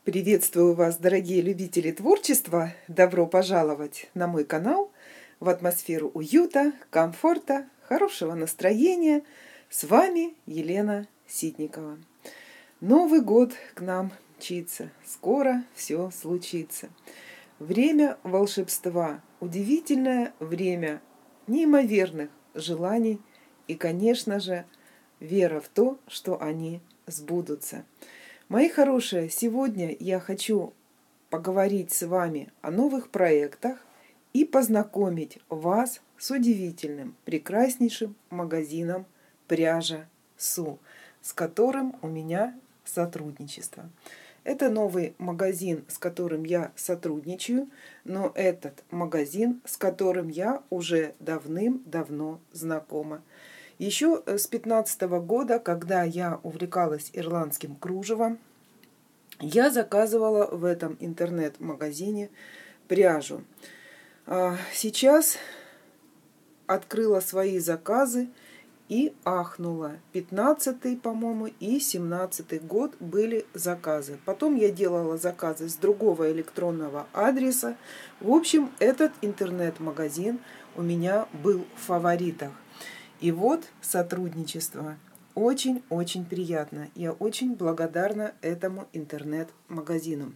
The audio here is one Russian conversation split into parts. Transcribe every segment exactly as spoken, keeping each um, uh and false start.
Приветствую вас, дорогие любители творчества! Добро пожаловать на мой канал в атмосферу уюта, комфорта, хорошего настроения. С вами Елена Ситникова. Новый год к нам мчится, скоро все случится. Время волшебства, удивительное время неимоверных желаний и, конечно же, вера в то, что они сбудутся. Мои хорошие, сегодня я хочу поговорить с вами о новых проектах и познакомить вас с удивительным, прекраснейшим магазином пряжа Су, с которым у меня сотрудничество. Это новый магазин, с которым я сотрудничаю, но этот магазин, с которым я уже давным-давно знакома. Еще с две тысячи пятнадцатого года, когда я увлекалась ирландским кружевом, я заказывала в этом интернет-магазине пряжу. Сейчас открыла свои заказы и ахнула. пятнадцатый, по-моему, и семнадцатый год были заказы. Потом я делала заказы с другого электронного адреса. В общем, этот интернет-магазин у меня был в фаворитах. И вот сотрудничество. Очень-очень приятно. Я очень благодарна этому интернет-магазину.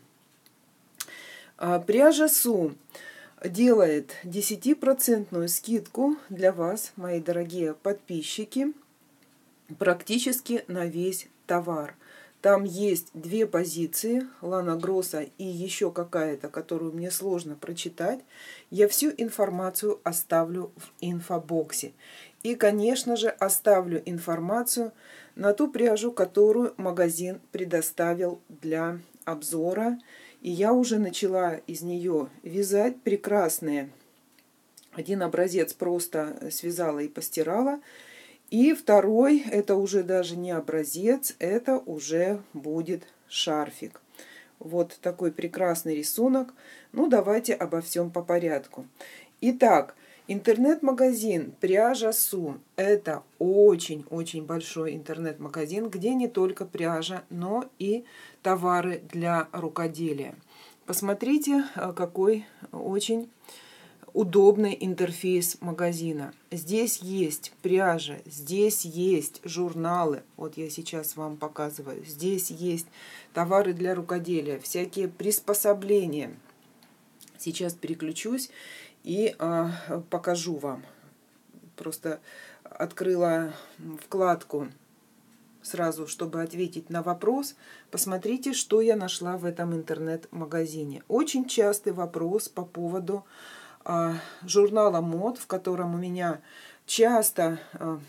Пряжа Су делает десятипроцентную скидку для вас, мои дорогие подписчики, практически на весь товар. Там есть две позиции, Лана Гросса и еще какая-то, которую мне сложно прочитать. Я всю информацию оставлю в инфобоксе. И, конечно же, оставлю информацию на ту пряжу, которую магазин предоставил для обзора. И я уже начала из нее вязать прекрасные. Один образец просто связала и постирала. И второй, это уже даже не образец, это уже будет шарфик. Вот такой прекрасный рисунок. Ну, давайте обо всем по порядку. Итак, интернет-магазин пряжа Су – это очень-очень большой интернет-магазин, где не только пряжа, но и товары для рукоделия. Посмотрите, какой очень удобный интерфейс магазина. Здесь есть пряжа, здесь есть журналы. Вот я сейчас вам показываю. Здесь есть товары для рукоделия, всякие приспособления. Сейчас переключусь и а, покажу вам. Просто открыла вкладку сразу, чтобы ответить на вопрос. Посмотрите, что я нашла в этом интернет-магазине. Очень частый вопрос по поводу а, журнала мод, в котором у меня часто, а,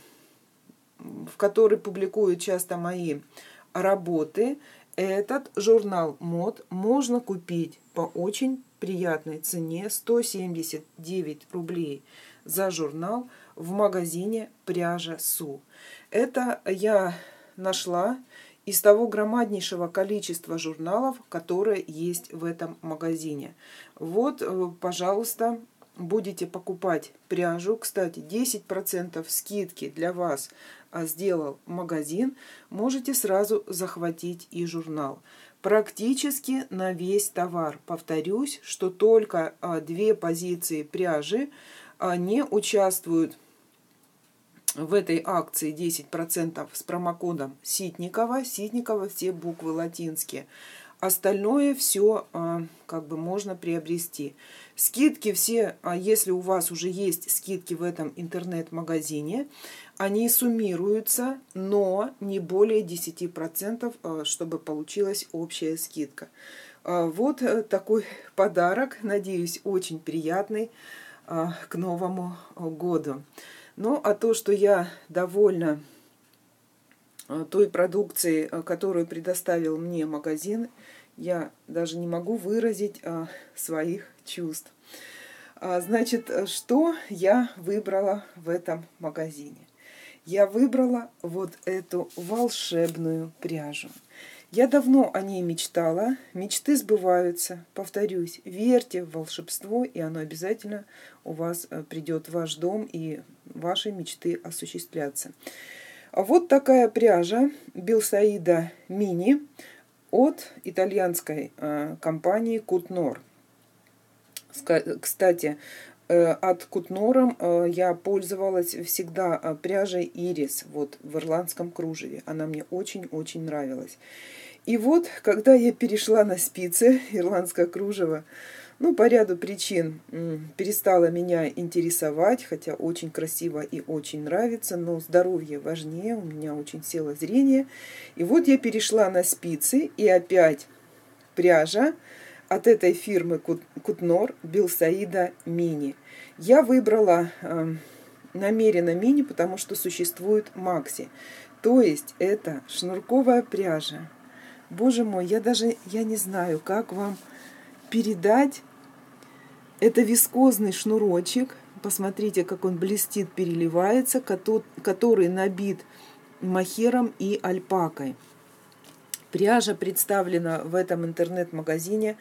в который публикуют часто мои работы. Этот журнал мод можно купить по очень приятной цене сто семьдесят девять рублей за журнал в магазине пряжа Су. Это я нашла из того громаднейшего количества журналов, которые есть в этом магазине. Вот, пожалуйста, будете покупать пряжу. Кстати, десять процентов скидки для вас сделал магазин. Можете сразу захватить и журнал. Практически на весь товар. Повторюсь, что только две позиции пряжи не участвуют в этой акции десять процентов с промокодом Ситникова. Ситникова все буквы латинские. Остальное все как бы можно приобрести. Скидки все, если у вас уже есть скидки в этом интернет-магазине, они суммируются, но не более десяти процентов, чтобы получилась общая скидка. Вот такой подарок, надеюсь, очень приятный к Новому году. Ну, а то, что я довольна той продукцией, которую предоставил мне магазин, я даже не могу выразить своих чувств. Значит, что я выбрала в этом магазине? Я выбрала вот эту волшебную пряжу. Я давно о ней мечтала. Мечты сбываются. Повторюсь, верьте в волшебство, и оно обязательно у вас придет в ваш дом, и ваши мечты осуществлятся. Вот такая пряжа Белсаида Мини. от итальянской компании Кутнор. Кстати, от Кутнором я пользовалась всегда пряжей Ирис, вот в ирландском кружеве. Она мне очень-очень нравилась. И вот, когда я перешла на спицы, ирландское кружево, ну, по ряду причин перестала меня интересовать, хотя очень красиво и очень нравится, но здоровье важнее, у меня очень село зрение. И вот я перешла на спицы, и опять пряжа от этой фирмы Кутнор Белсаида Мини. Я выбрала э, намеренно мини, потому что существует макси. То есть это шнурковая пряжа. Боже мой, я даже я не знаю, как вам передать. Это вискозный шнурочек. Посмотрите, как он блестит, переливается, который набит мохером и альпакой. Пряжа представлена в этом интернет-магазине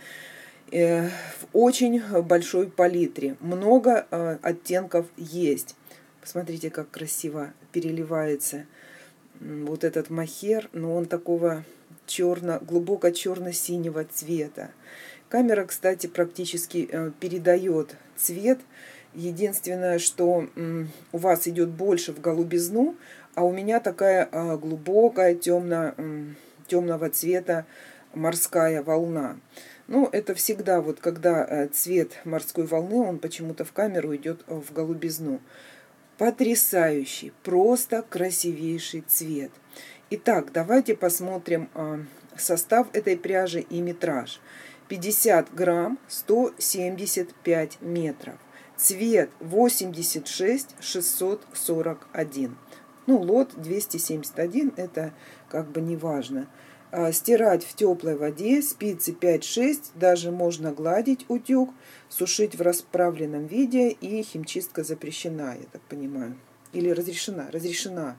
в очень большой палитре. Много оттенков есть. Посмотрите, как красиво переливается вот этот мохер, но он такого черно, глубоко черно-синего цвета. Камера, кстати, практически передает цвет. Единственное, что у вас идет больше в голубизну, а у меня такая глубокая темно, темного цвета морская волна. Ну, это всегда, вот когда цвет морской волны, он почему-то в камеру идет в голубизну. Потрясающий, просто красивейший цвет. Итак, давайте посмотрим состав этой пряжи и метраж. пятьдесят грамм, сто семьдесят пять метров. Цвет восемьдесят шесть шестьсот сорок один. Ну, лот двести семьдесят один, это как бы не важно. Стирать в теплой воде, спицы пять-шесть, даже можно гладить утюг, сушить в расправленном виде, и химчистка запрещена, я так понимаю. Или разрешена, разрешена.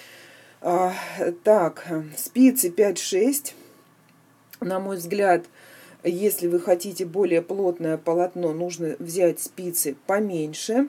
А, так, спицы пять-шесть, на мой взгляд, если вы хотите более плотное полотно, нужно взять спицы поменьше.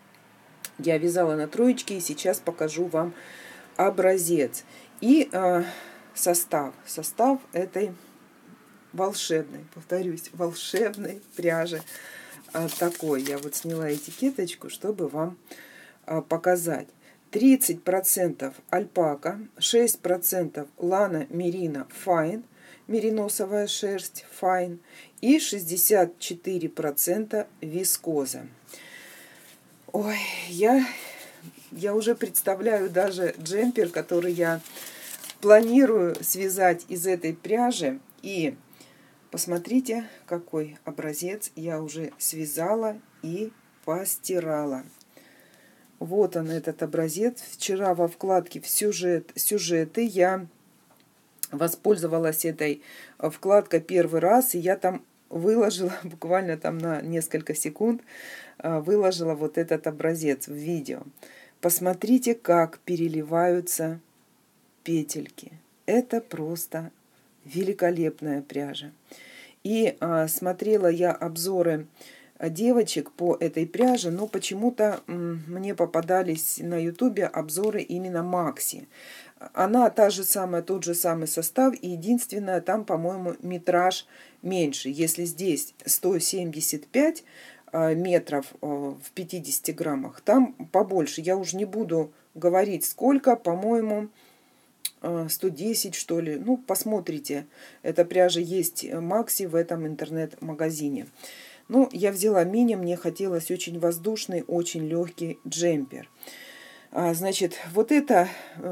Я вязала на троечке, и сейчас покажу вам образец. И а, состав. Состав этой волшебной, повторюсь, волшебной пряжи. А, такой. Я вот сняла этикеточку, чтобы вам а, показать. тридцать процентов альпака, шесть процентов лана мерина файн, мериносовая шерсть файн, и шестьдесят четыре процента вискоза. Ой, я, я уже представляю даже джемпер, который я планирую связать из этой пряжи. И посмотрите, какой образец я уже связала и постирала. Вот он, этот образец. Вчера во вкладке в сюжет, сюжеты я воспользовалась этой вкладкой первый раз, и я там выложила, буквально там на несколько секунд, выложила вот этот образец в видео. Посмотрите, как переливаются петельки. Это просто великолепная пряжа. И а, смотрела я обзоры девочек по этой пряже, но почему-то мне попадались на ютубе обзоры именно Макси. Она та же самая, тот же самый состав, и единственное, там, по-моему, метраж меньше. Если здесь сто семьдесят пять метров в пятидесяти граммах, там побольше. Я уже не буду говорить сколько, по-моему, сто десять, что ли. Ну, посмотрите, эта пряжа есть Макси в этом интернет-магазине. Ну, я взяла мини, мне хотелось очень воздушный, очень легкий джемпер. А, значит, вот это...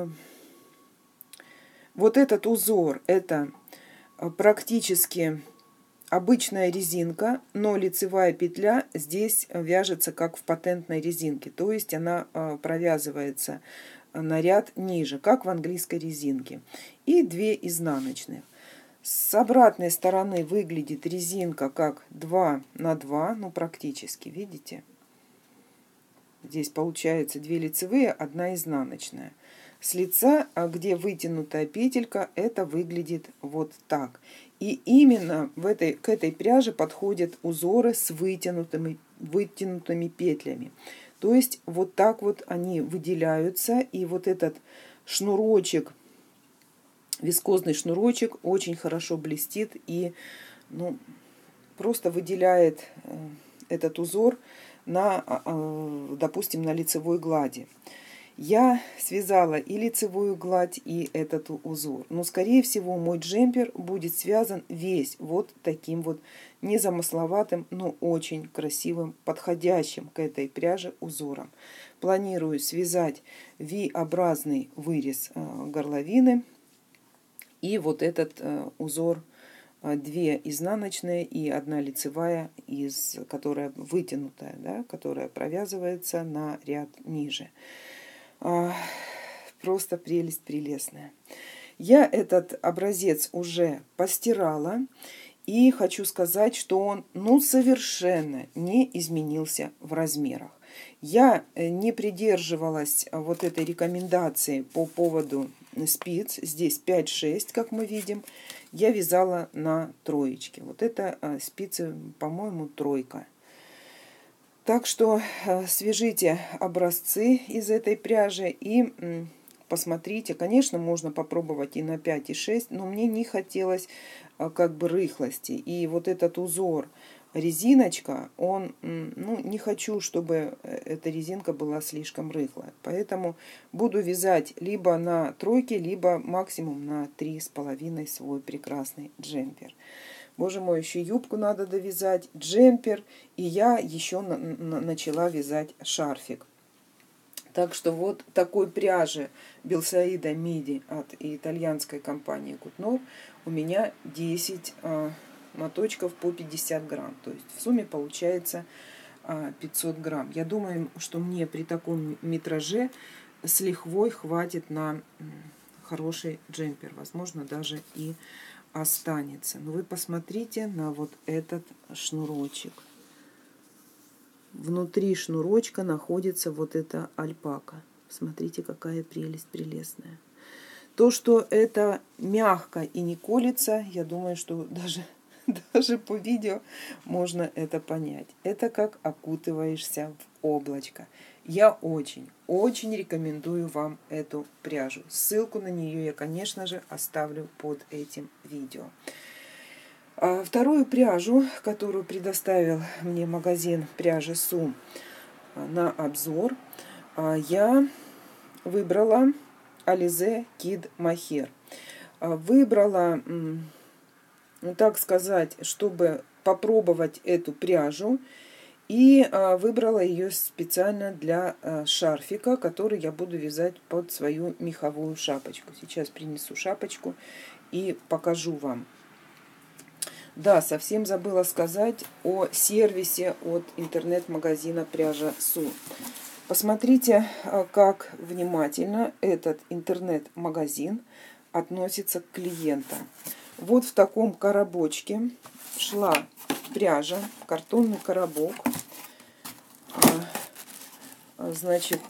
Вот этот узор, это практически обычная резинка, но лицевая петля здесь вяжется как в патентной резинке, то есть она провязывается на ряд ниже, как в английской резинке. И две изнаночных. С обратной стороны выглядит резинка как два на два, ну практически, видите? Здесь получается две лицевые, одна изнаночная. С лица, где вытянутая петелька, это выглядит вот так. И именно в этой, к этой пряже подходят узоры с вытянутыми, вытянутыми петлями. То есть вот так вот они выделяются. И вот этот шнурочек вискозный шнурочек, очень хорошо блестит и ну, просто выделяет этот узор на, допустим, на лицевой глади. Я связала и лицевую гладь, и этот узор. Но, скорее всего, мой джемпер будет связан весь вот таким вот незамысловатым, но очень красивым, подходящим к этой пряже узором. Планирую связать V-образный вырез горловины и вот этот узор, две изнаночные и одна лицевая, из, которая вытянутая, да, которая провязывается на ряд ниже. Просто прелесть прелестная. Я этот образец уже постирала. И хочу сказать, что он ну совершенно не изменился в размерах. Я не придерживалась вот этой рекомендации по поводу спиц. Здесь пять-шесть, как мы видим. Я вязала на троечке. Вот это спицы, по-моему, тройка. Так что свяжите образцы из этой пряжи и посмотрите. Конечно, можно попробовать и на пять, и шесть, но мне не хотелось как бы рыхлости. И вот этот узор резиночка, он, ну, не хочу, чтобы эта резинка была слишком рыхлая. Поэтому буду вязать либо на тройке, либо максимум на три с половиной свой прекрасный джемпер. Боже мой, еще юбку надо довязать, джемпер, и я еще на, на, начала вязать шарфик. Так что вот такой пряжи Белсаида Миди от итальянской компании Кутнов у меня десять а, моточков по пятьдесят грамм. То есть в сумме получается а, пятьсот грамм. Я думаю, что мне при таком метраже с лихвой хватит на хороший джемпер. Возможно, даже и останется. Но вы посмотрите на вот этот шнурочек. Внутри шнурочка находится вот эта альпака. Смотрите, какая прелесть прелестная. То, что это мягко и не колется, я думаю, что даже, даже по видео можно это понять. Это как окутываешься в облачко. Я очень, очень рекомендую вам эту пряжу. Ссылку на нее я, конечно же, оставлю под этим видео. А вторую пряжу, которую предоставил мне магазин пряжи Су на обзор, я выбрала Alize Kid Mohair. Выбрала, ну, так сказать, чтобы попробовать эту пряжу. И выбрала ее специально для шарфика, который я буду вязать под свою меховую шапочку. Сейчас принесу шапочку и покажу вам. Да, совсем забыла сказать о сервисе от интернет-магазина пряжа Су. Посмотрите, как внимательно этот интернет-магазин относится к клиентам. Вот в таком коробочке шла пряжа, картонный коробок. Значит,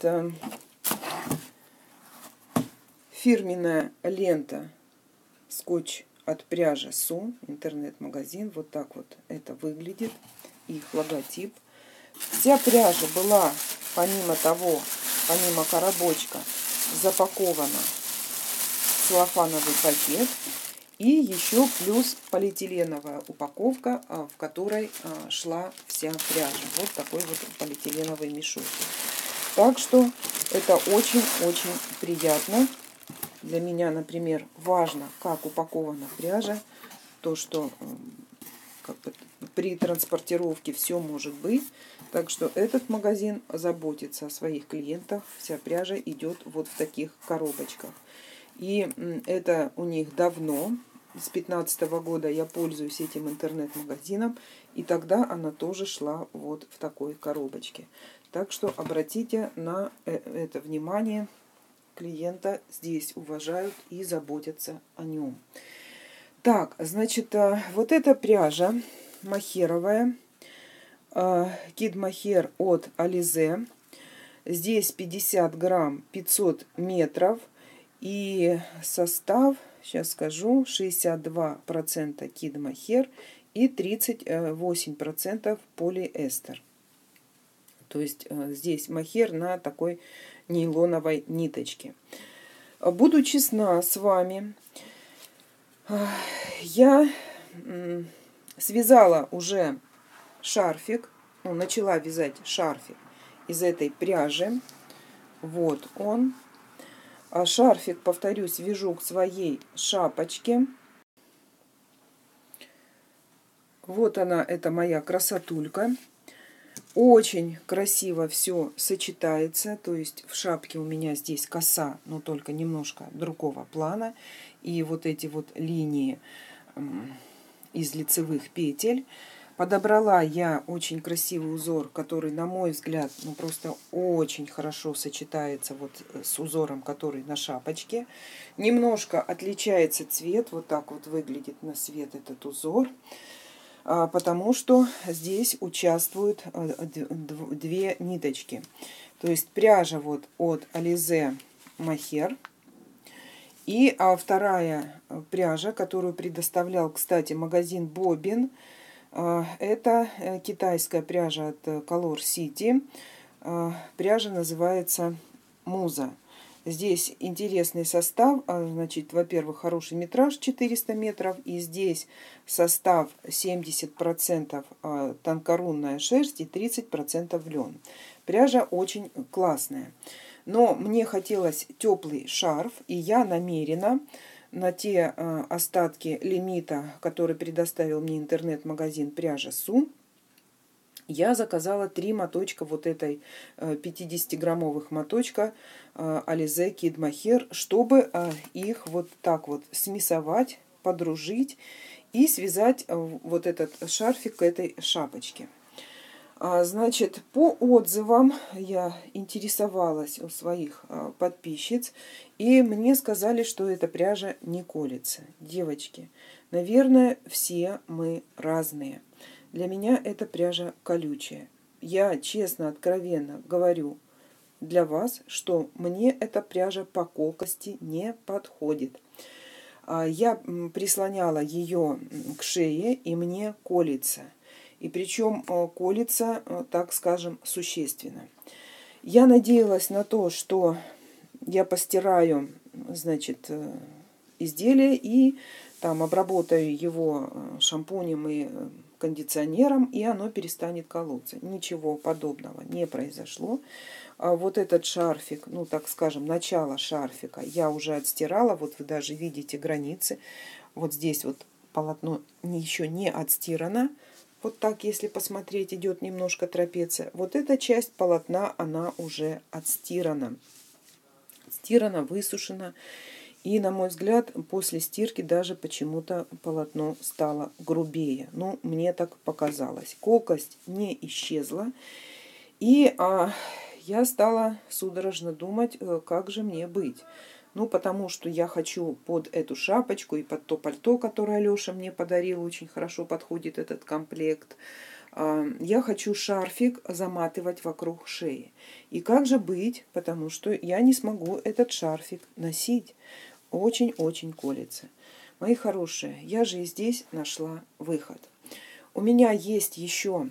фирменная лента скотч от пряжи Су, интернет-магазин. Вот так вот это выглядит, их логотип. Вся пряжа была, помимо того, помимо коробочка, запакована в целлофановый пакет. И еще плюс полиэтиленовая упаковка, в которой шла вся пряжа. Вот такой вот полиэтиленовый мешок. Так что это очень-очень приятно. Для меня, например, важно, как упакована пряжа. То, что как бы, при транспортировке все может быть. Так что этот магазин заботится о своих клиентах. Вся пряжа идет вот в таких коробочках. И это у них давно. С две тысячи пятнадцатого года я пользуюсь этим интернет-магазином. И тогда она тоже шла вот в такой коробочке. Так что обратите на это внимание. Клиента здесь уважают и заботятся о нем. Так, значит, вот эта пряжа мохеровая. Kid Mohair от Alize. Здесь пятьдесят грамм, пятьсот метров. И состав, сейчас скажу, шестьдесят два процента Kid Mohair и тридцать восемь процентов полиэстер. То есть здесь мохер на такой нейлоновой ниточке. Буду честна с вами. Я связала уже шарфик, ну, начала вязать шарфик из этой пряжи. Вот он. А шарфик, повторюсь, вяжу к своей шапочке. Вот она, это моя красотулька. Очень красиво все сочетается. То есть в шапке у меня здесь коса, но только немножко другого плана. И вот эти вот линии из лицевых петель. Подобрала я очень красивый узор, который, на мой взгляд, ну просто очень хорошо сочетается вот с узором, который на шапочке. Немножко отличается цвет, вот так вот выглядит на свет этот узор, потому что здесь участвуют две ниточки. То есть пряжа вот от Alize Mohair. И а вторая пряжа, которую предоставлял, кстати, магазин Бобин, это китайская пряжа от Color City. Пряжа называется Муза. Здесь интересный состав. Значит, во-первых, хороший метраж четыреста метров. И здесь состав семьдесят процентов тонкорунная шерсть и тридцать процентов лен. Пряжа очень классная. Но мне хотелось теплый шарф, и я намерена на те э, остатки лимита, который предоставил мне интернет-магазин Пряжа Су, я заказала три моточка вот этой э, пятидесятиграммовых моточка э, Alize Kid Mohair, чтобы э, их вот так вот смесовать, подружить и связать э, вот этот шарфик к этой шапочке. Значит, по отзывам я интересовалась у своих подписчиц, и мне сказали, что эта пряжа не колется. Девочки, наверное, все мы разные. Для меня эта пряжа колючая. Я честно, откровенно говорю для вас, что мне эта пряжа по колкости не подходит. Я прислоняла ее к шее, и мне колется. И причем колется, так скажем, существенно. Я надеялась на то, что я постираю, значит, изделие и там обработаю его шампунем и кондиционером, и оно перестанет колоться. Ничего подобного не произошло. А вот этот шарфик, ну, так скажем, начало шарфика я уже отстирала. Вот вы даже видите границы. Вот здесь вот полотно еще не отстирано. Вот так, если посмотреть, идет немножко трапеция. Вот эта часть полотна, она уже отстирана. Стирана, высушена. И, на мой взгляд, после стирки даже почему-то полотно стало грубее. Ну, мне так показалось. Колкость не исчезла. И а, я стала судорожно думать, как же мне быть. Ну, потому что я хочу под эту шапочку и под то пальто, которое Алеша мне подарил, очень хорошо подходит этот комплект. Я хочу шарфик заматывать вокруг шеи. И как же быть, потому что я не смогу этот шарфик носить. Очень-очень колется. Мои хорошие, я же и здесь нашла выход. У меня есть еще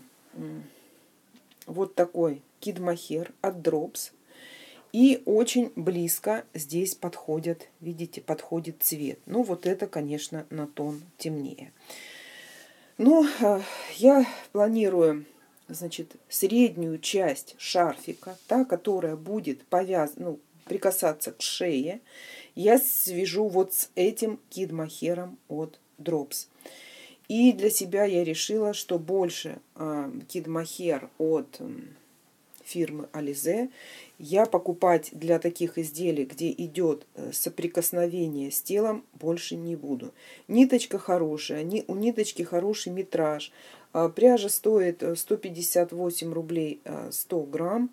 вот такой Kid Mohair от Drops. И очень близко здесь подходят, видите, подходит цвет. Ну, вот это, конечно, на тон темнее. Ну, я планирую, значит, среднюю часть шарфика, та, которая будет повяз... ну, прикасаться к шее, я свяжу вот с этим Kid Mohair от Drops. И для себя я решила, что больше Kid Mohair от фирмы Alize я покупать для таких изделий, где идет соприкосновение с телом, больше не буду. Ниточка хорошая, у ниточки хороший метраж. Пряжа стоит сто пятьдесят восемь рублей сто грамм.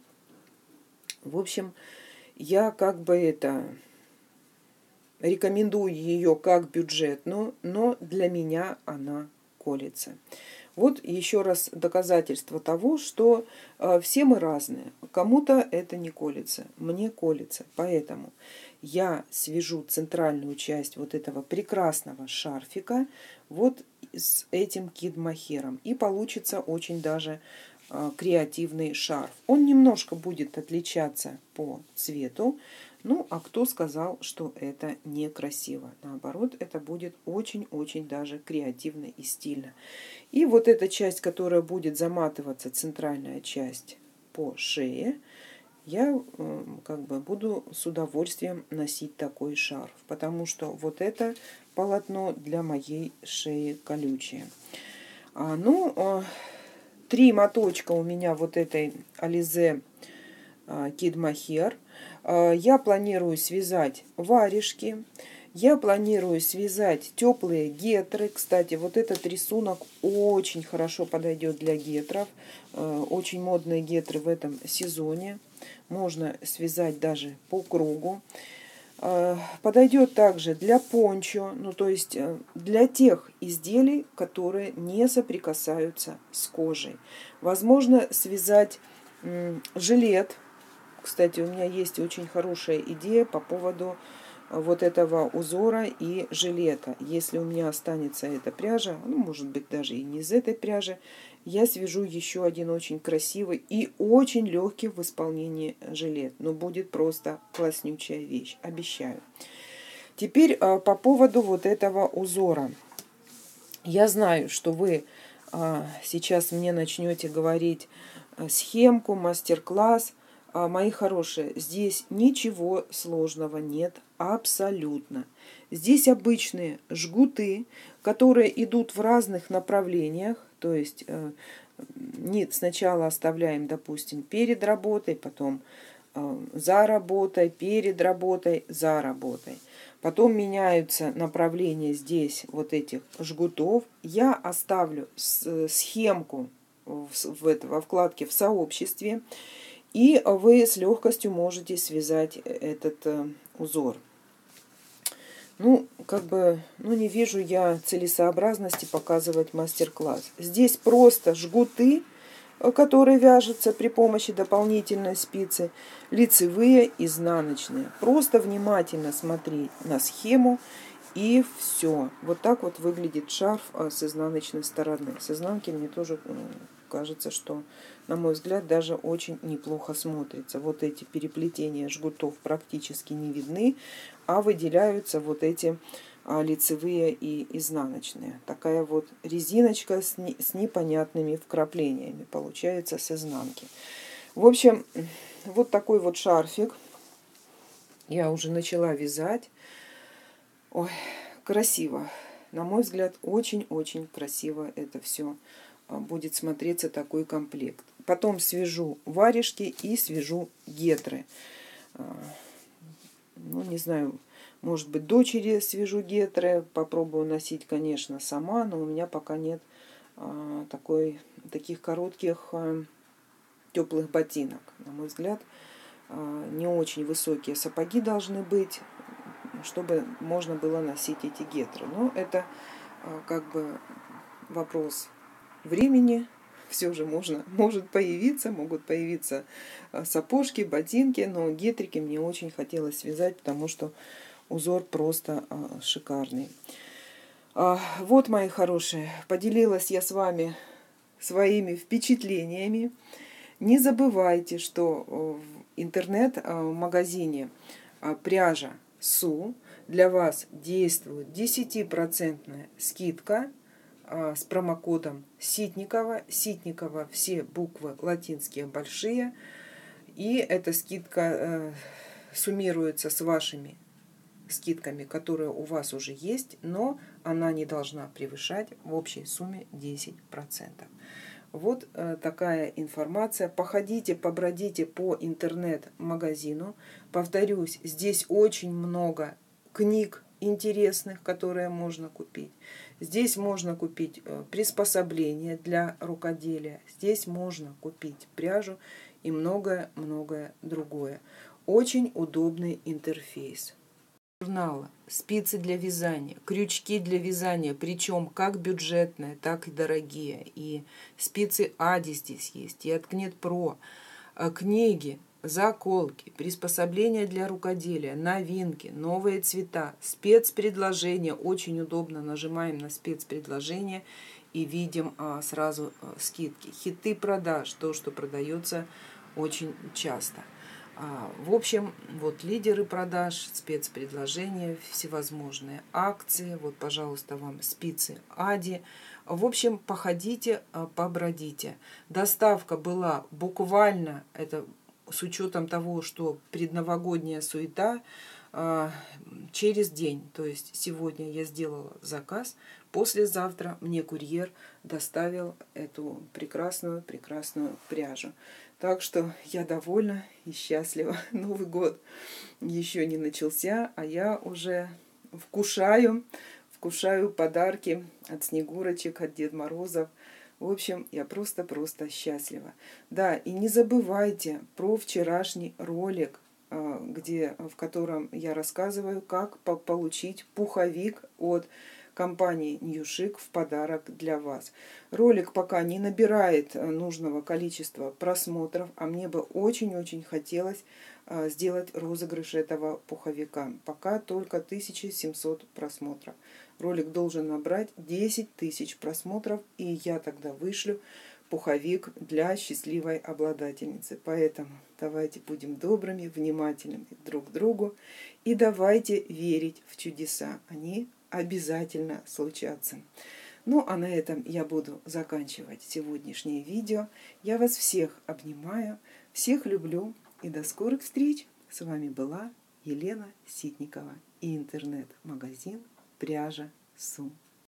В общем, я как бы это рекомендую ее как бюджетную, но для меня она колется. Вот еще раз доказательство того, что э, все мы разные. Кому-то это не колется, мне колется. Поэтому я свяжу центральную часть вот этого прекрасного шарфика вот с этим Kid Mohair. И получится очень даже э, креативный шарф. Он немножко будет отличаться по цвету, Ну, а кто сказал, что это некрасиво? Наоборот, это будет очень-очень даже креативно и стильно. И вот эта часть, которая будет заматываться, центральная часть по шее, я как бы буду с удовольствием носить такой шарф, потому что вот это полотно для моей шеи колючее. А, ну, три моточка у меня вот этой Alize Kid Mohair. Я планирую связать варежки. Я планирую связать теплые гетры. Кстати, вот этот рисунок очень хорошо подойдет для гетров. Очень модные гетры в этом сезоне. Можно связать даже по кругу. Подойдет также для пончо, ну то есть для тех изделий, которые не соприкасаются с кожей. Возможно связать жилет. Кстати, у меня есть очень хорошая идея по поводу вот этого узора и жилета. Если у меня останется эта пряжа, ну, может быть, даже и не из этой пряжи, я свяжу еще один очень красивый и очень легкий в исполнении жилет. Но будет просто класснючая вещь, обещаю. Теперь по поводу вот этого узора. Я знаю, что вы сейчас мне начнете говорить схемку, мастер-класс. Мои хорошие, здесь ничего сложного нет абсолютно. Здесь обычные жгуты, которые идут в разных направлениях. То есть нить сначала оставляем, допустим, перед работой, потом за работой, перед работой, за работой. Потом меняются направления здесь вот этих жгутов. Я оставлю схемку в, во вкладке «В сообществе». И вы с легкостью можете связать этот э, узор. Ну, как бы, ну, не вижу я целесообразности показывать мастер-класс. Здесь просто жгуты, которые вяжутся при помощи дополнительной спицы, лицевые, изнаночные. Просто внимательно смотреть на схему, и все. Вот так вот выглядит шарф с изнаночной стороны. С изнанки мне тоже кажется, что, на мой взгляд, даже очень неплохо смотрится. Вот эти переплетения жгутов практически не видны, а выделяются вот эти лицевые и изнаночные. Такая вот резиночка с, не, с непонятными вкраплениями получается с изнанки. В общем, вот такой вот шарфик. Я уже начала вязать. Ой, красиво. На мой взгляд, очень-очень красиво это все будет смотреться, такой комплект. Потом свяжу варежки и свяжу гетры. Ну, не знаю, может быть, дочери свяжу гетры. Попробую носить, конечно, сама, но у меня пока нет такой, таких коротких теплых ботинок. На мой взгляд, не очень высокие сапоги должны быть, чтобы можно было носить эти гетры. Но это как бы вопрос времени. Все же можно, может появиться, могут появиться сапожки, ботинки, но гетрики мне очень хотелось связать, потому что узор просто шикарный. Вот, мои хорошие, поделилась я с вами своими впечатлениями. Не забывайте, что в интернет-магазине пряжа Су для вас действует десятипроцентная скидка с промокодом Ситникова. Ситникова все буквы латинские большие. И эта скидка суммируется с вашими скидками, которые у вас уже есть, но она не должна превышать в общей сумме десять процентов. Вот э, такая информация. Походите, побродите по интернет-магазину. Повторюсь, здесь очень много книг интересных, которые можно купить. Здесь можно купить э, приспособления для рукоделия. Здесь можно купить пряжу и многое-многое другое. Очень удобный интерфейс. Журнала, спицы для вязания, крючки для вязания, причем как бюджетные, так и дорогие. И спицы Ади здесь есть, и от Кнет.Про, книги, заколки, приспособления для рукоделия, новинки, новые цвета, спецпредложения. Очень удобно, нажимаем на спецпредложение и видим а, сразу а, скидки. Хиты продаж, то, что продается очень часто. А, в общем, вот лидеры продаж, спецпредложения, всевозможные акции. Вот, пожалуйста, вам спицы Ади. В общем, походите, побродите. Доставка была буквально, это с учетом того, что предновогодняя суета, через день. То есть сегодня я сделала заказ, послезавтра мне курьер доставил эту прекрасную, прекрасную пряжу. Так что я довольна и счастлива. Новый год еще не начался, а я уже вкушаю, вкушаю подарки от Снегурочек, от Деда Морозов. В общем, я просто-просто счастлива. Да, и не забывайте про вчерашний ролик, где, в котором я рассказываю, как получить пуховик от компании Ньюшик в подарок для вас. Ролик пока не набирает нужного количества просмотров, а мне бы очень-очень хотелось сделать розыгрыш этого пуховика. Пока только тысяча семьсот просмотров. Ролик должен набрать десять тысяч просмотров, и я тогда вышлю пуховик для счастливой обладательницы. Поэтому давайте будем добрыми, внимательными друг к другу и давайте верить в чудеса. Они обязательно случатся. Ну, а на этом я буду заканчивать сегодняшнее видео. Я вас всех обнимаю, всех люблю и до скорых встреч. С вами была Елена Ситникова и интернет-магазин Пряжа Су.